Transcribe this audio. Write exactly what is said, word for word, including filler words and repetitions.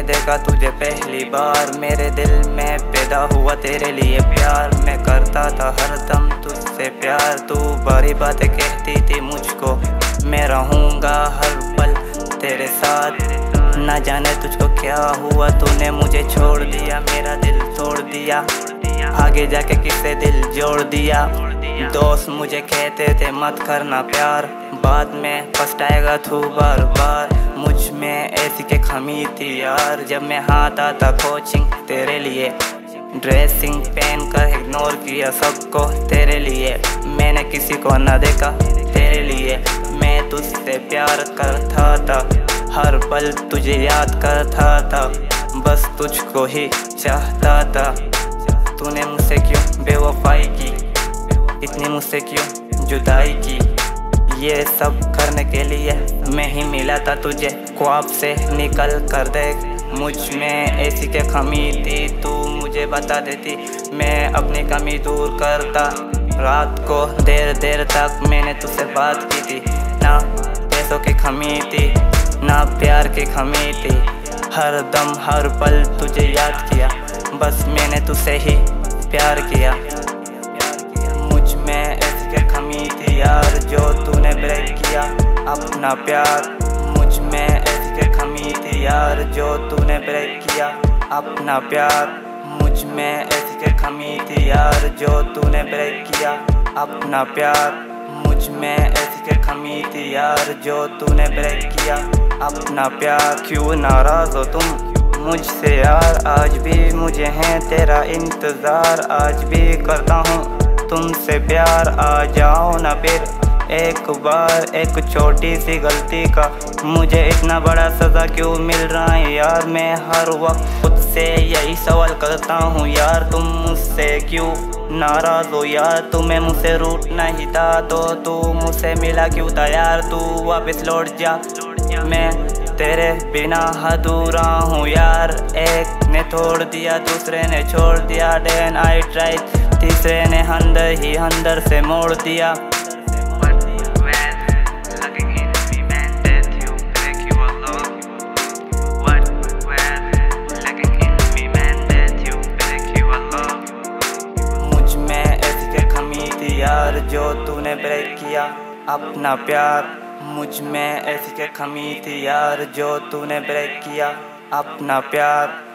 देखा तुझे पहली बार, मेरे दिल में पैदा हुआ तेरे लिए प्यार। मैं करता था हरदम तुझसे प्यार, तू बड़ी बातें कहती थी मुझको, मैं रहूँगा हर पल तेरे साथ। ना जाने तुझको क्या हुआ, तूने मुझे छोड़ दिया, मेरा दिल तोड़ दिया, आगे जाके किससे दिल जोड़ दिया। दोस्त मुझे कहते थे मत करना प्यार, बाद में पछताएगा तू बार बार। मुझ में ऐसी के कमी थी यार, जब मैं हाथ आता कोचिंग तेरे लिए, ड्रेसिंग पहन कर इग्नोर किया सबको तेरे लिए। मैंने किसी को न देखा तेरे लिए, मैं तुझसे प्यार करता था, हर पल तुझे याद करता था, बस तुझको ही चाहता था। तूने मुझसे क्यों बेवफाई की, इतनी मुझसे क्यों जुदाई की, ये सब करने के लिए मैं ही मिला था तुझे। ख्वाब से निकल कर देख, मुझ में ऐसी क्या कमी थी, तू मुझे बता देती, मैं अपनी कमी दूर करता। रात को देर देर तक मैंने तुझसे बात की थी, ना पैसों की कमी थी ना प्यार की कमी थी, हर दम हर पल तुझे याद किया, बस मैंने तुझसे ही प्यार किया। मुझ में ऐसी क्या कमी थी यार, जो तूने ब्रेक किया अपना प्यार। मुझ में ऐसी क्या कमी थी यार, जो तूने ब्रेक किया अपना प्यार। मुझ में ऐसी क्या कमी थी यार, जो तूने ब्रेक किया अपना प्यार। मुझ में ऐसी क्या कमी थी यार, जो तूने ब्रेक किया अपना प्यार। क्यों नाराज हो तुम मुझसे यार, आज भी मुझे है तेरा इंतज़ार, आज भी करता हूँ तुमसे प्यार। आ जाओ ना फिर एक बार, एक छोटी सी गलती का मुझे इतना बड़ा सज़ा क्यों मिल रहा है यार। मैं हर वक्त खुद से यही सवाल करता हूँ यार, तुम मुझसे क्यों नाराज़ हो यार। तुम्हें मुझसे रूठना ही था तो तू मुझसे मिला क्यों था यार, तू वापस लौट जा, मैं तेरे बिना अधूरा हूँ यार। एक ने तोड़ दिया, दूसरे ने छोड़ दिया, देन आई ट्राई, तीसरे ने अंदर ही अंदर से मोड़ दिया। मुझ में ऐसी क्या कमी थी यार, जो तूने ब्रेक किया अपना प्यार। मुझ में ऐसी क्या कमी थी यार, जो तूने ब्रेक किया अपना प्यार।